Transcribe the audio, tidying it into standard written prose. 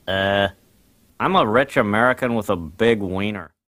Uh, I'm a rich American with a big wiener.